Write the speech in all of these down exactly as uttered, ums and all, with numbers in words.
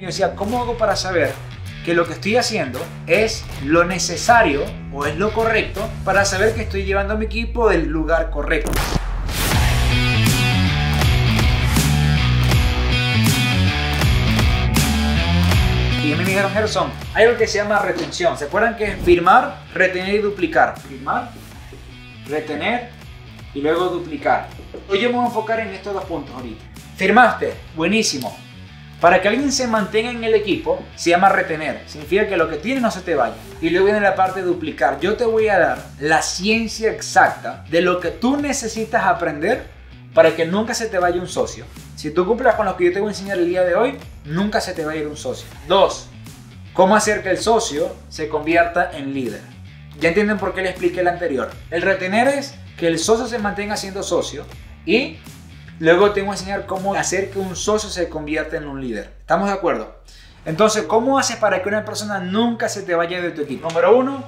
Yo decía, ¿cómo hago para saber que lo que estoy haciendo es lo necesario o es lo correcto para saber que estoy llevando a mi equipo del lugar correcto? Y me dijeron, Gerson, hay algo que se llama retención. ¿Se acuerdan que es firmar, retener y duplicar? Firmar, retener y luego duplicar. Hoy yo me voy a enfocar en estos dos puntos ahorita. Firmaste, buenísimo. Para que alguien se mantenga en el equipo, se llama retener. Significa que lo que tienes no se te vaya. Y luego viene la parte de duplicar. Yo te voy a dar la ciencia exacta de lo que tú necesitas aprender para que nunca se te vaya un socio. Si tú cumplas con lo que yo te voy a enseñar el día de hoy, nunca se te va a ir un socio. Dos, cómo hacer que el socio se convierta en líder. Ya entienden por qué le expliqué el anterior. El retener es que el socio se mantenga siendo socio y luego te voy a enseñar cómo hacer que un socio se convierta en un líder. ¿Estamos de acuerdo? Entonces, ¿cómo haces para que una persona nunca se te vaya de tu equipo? Número uno,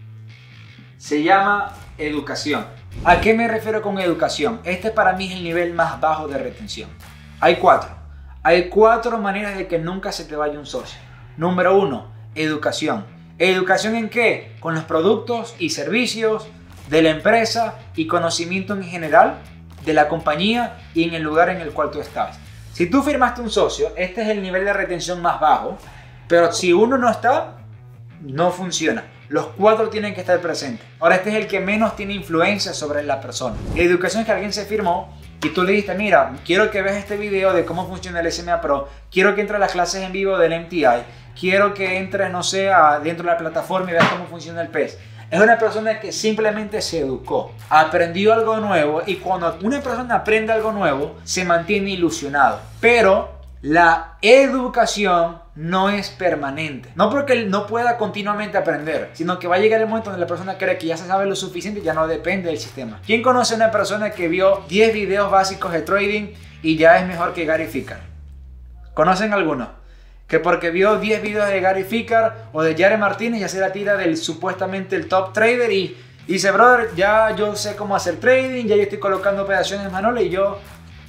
se llama educación. ¿A qué me refiero con educación? Este para mí es el nivel más bajo de retención. Hay cuatro. Hay cuatro maneras de que nunca se te vaya un socio. Número uno, educación. ¿Educación en qué? Con los productos y servicios de la empresa y conocimiento en general de la compañía y en el lugar en el cual tú estás. Si tú firmaste un socio, este es el nivel de retención más bajo, pero si uno no está, no funciona. Los cuatro tienen que estar presentes. Ahora, este es el que menos tiene influencia sobre la persona. La educación es que alguien se firmó y tú le dijiste, mira, quiero que veas este video de cómo funciona el S M A Pro, quiero que entres a las clases en vivo del M T I, quiero que entres, no sé, a, dentro de la plataforma y veas cómo funciona el P E S. Es una persona que simplemente se educó, aprendió algo nuevo, y cuando una persona aprende algo nuevo, se mantiene ilusionado. Pero la educación no es permanente. No porque él no pueda continuamente aprender, sino que va a llegar el momento donde la persona cree que ya se sabe lo suficiente y ya no depende del sistema. ¿Quién conoce a una persona que vio diez videos básicos de trading y ya es mejor que Gary Ficker? ¿Conocen alguno? Que porque vio diez videos de Gary Ficker o de Jared Martínez ya se la tira del supuestamente el top trader y, y dice, brother, ya yo sé cómo hacer trading, ya yo estoy colocando operaciones manuales y yo...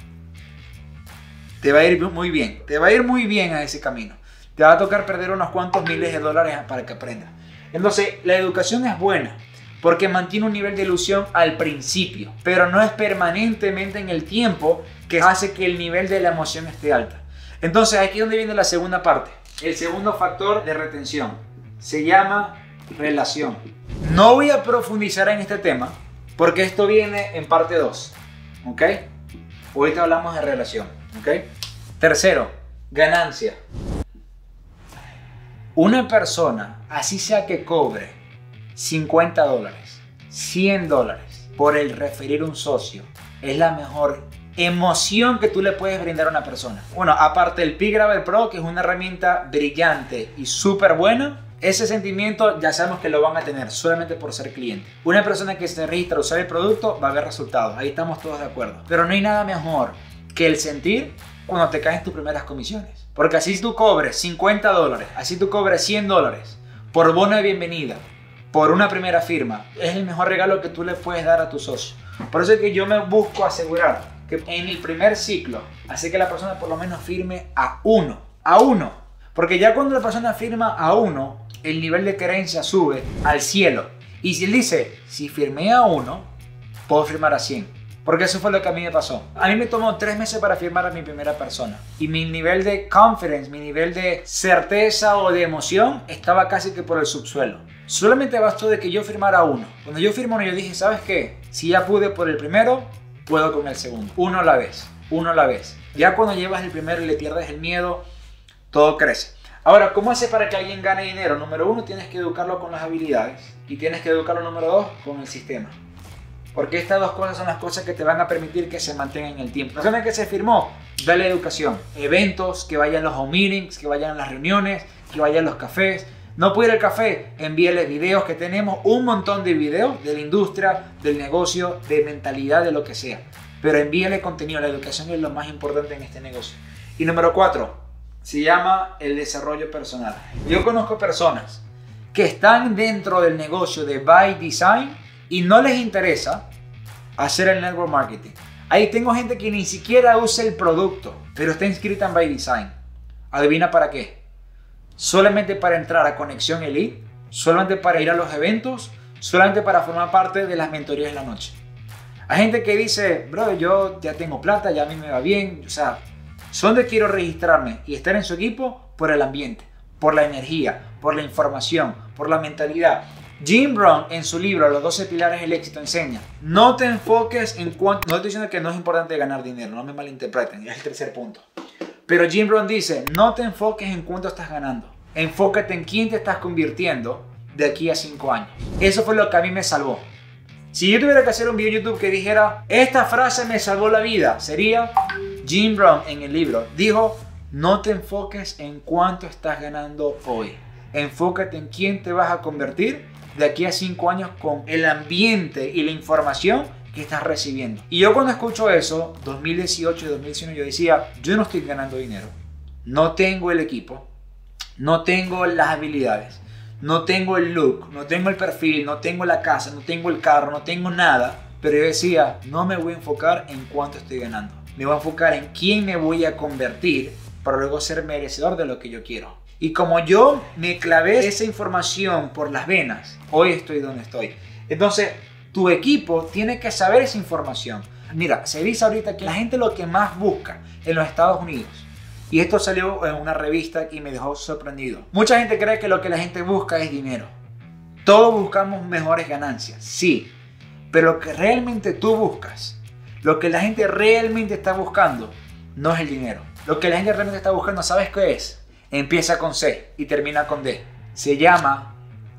Te va a ir muy bien, te va a ir muy bien a ese camino. Te va a tocar perder unos cuantos miles de dólares para que aprendas. Entonces, la educación es buena porque mantiene un nivel de ilusión al principio, pero no es permanentemente en el tiempo que hace que el nivel de la emoción esté alta. Entonces, aquí es donde viene la segunda parte. El segundo factor de retención se llama relación. No voy a profundizar en este tema porque esto viene en parte dos. ¿Ok? Ahorita hablamos de relación. ¿Ok? Tercero, ganancia. Una persona, así sea que cobre cincuenta dólares, cien dólares por el referir un socio, es la mejor emoción que tú le puedes brindar a una persona. Bueno, aparte del pGrabber Pro, que es una herramienta brillante y súper buena, ese sentimiento ya sabemos que lo van a tener solamente por ser cliente. Una persona que se registra a usar el producto va a ver resultados, ahí estamos todos de acuerdo. Pero no hay nada mejor que el sentir cuando te caen tus primeras comisiones. Porque así tú cobres cincuenta dólares, así tú cobres cien dólares por bono de bienvenida, por una primera firma, es el mejor regalo que tú le puedes dar a tu socio. Por eso es que yo me busco asegurar que en el primer ciclo, hace que la persona por lo menos firme a uno, a uno. Porque ya cuando la persona firma a uno, el nivel de creencia sube al cielo. Y si él dice, si firmé a uno, puedo firmar a cien. Porque eso fue lo que a mí me pasó. A mí me tomó tres meses para firmar a mi primera persona. Y mi nivel de confidence, mi nivel de certeza o de emoción estaba casi que por el subsuelo. Solamente bastó de que yo firmara a uno. Cuando yo firmo uno, yo dije, ¿sabes qué? Si ya pude por el primero, puedo con el segundo. Uno a la vez, uno a la vez. Ya cuando llevas el primero y le pierdes el miedo, todo crece. Ahora, ¿cómo haces para que alguien gane dinero? Número uno, tienes que educarlo con las habilidades. Y tienes que educarlo, número dos, con el sistema. Porque estas dos cosas son las cosas que te van a permitir que se mantenga en el tiempo. La persona que se firmó, dale educación. Eventos, que vayan a los home meetings, que vayan a las reuniones, que vayan a los cafés. No puede ir al café, envíale videos que tenemos, un montón de videos de la industria, del negocio, de mentalidad, de lo que sea. Pero envíale contenido, la educación es lo más importante en este negocio. Y número cuatro, se llama el desarrollo personal. Yo conozco personas que están dentro del negocio de By Design y no les interesa hacer el network marketing. Ahí tengo gente que ni siquiera usa el producto, pero está inscrita en By Design. ¿Adivina para qué? Solamente para entrar a Conexión Elite, solamente para ir a los eventos, solamente para formar parte de las mentorías de la noche. Hay gente que dice, bro, yo ya tengo plata, ya a mí me va bien. O sea, ¿dónde quiero registrarme y estar en su equipo? Por el ambiente, por la energía, por la información, por la mentalidad. Jim Rohn en su libro Los doce pilares del éxito enseña, no te enfoques en cuánto, no estoy diciendo que no es importante ganar dinero, no me malinterpreten, es el tercer punto. Pero Jim Rohn dice, no te enfoques en cuánto estás ganando, enfócate en quién te estás convirtiendo de aquí a cinco años. Eso fue lo que a mí me salvó. Si yo tuviera que hacer un video en YouTube que dijera, esta frase me salvó la vida, sería Jim Rohn en el libro. Dijo, no te enfoques en cuánto estás ganando hoy. Enfócate en quién te vas a convertir de aquí a cinco años con el ambiente y la información que estás recibiendo. Y yo cuando escucho eso, dos mil dieciocho y dos mil diecinueve, yo decía, yo no estoy ganando dinero. No tengo el equipo, no tengo las habilidades. No tengo el look, no tengo el perfil, no tengo la casa, no tengo el carro, no tengo nada. Pero yo decía, no me voy a enfocar en cuánto estoy ganando. Me voy a enfocar en quién me voy a convertir para luego ser merecedor de lo que yo quiero. Y como yo me clavé esa información por las venas, hoy estoy donde estoy. Entonces, tu equipo tiene que saber esa información. Mira, se dice ahorita que la gente lo que más busca en los Estados Unidos, y esto salió en una revista y me dejó sorprendido. Mucha gente cree que lo que la gente busca es dinero. Todos buscamos mejores ganancias, sí. Pero lo que realmente tú buscas, lo que la gente realmente está buscando, no es el dinero. Lo que la gente realmente está buscando, ¿sabes qué es? Empieza con C y termina con D. Se llama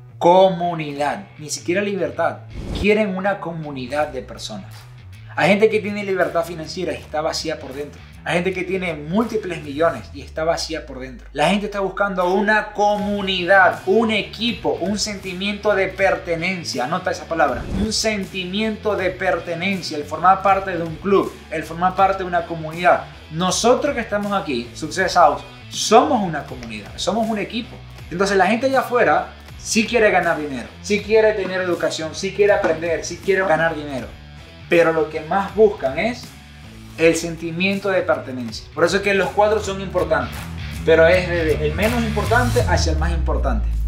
comunidad. Ni siquiera libertad. Quieren una comunidad de personas. Hay gente que tiene libertad financiera y está vacía por dentro. Hay gente que tiene múltiples millones y está vacía por dentro. La gente está buscando una comunidad, un equipo, un sentimiento de pertenencia. Anota esa palabra. Un sentimiento de pertenencia, el formar parte de un club, el formar parte de una comunidad. Nosotros que estamos aquí, Success House, somos una comunidad, somos un equipo. Entonces la gente allá afuera sí quiere ganar dinero, sí quiere tener educación, sí quiere aprender, sí quiere ganar dinero. Pero lo que más buscan es el sentimiento de pertenencia. Por eso es que los cuatro son importantes, pero es desde el menos importante hacia el más importante.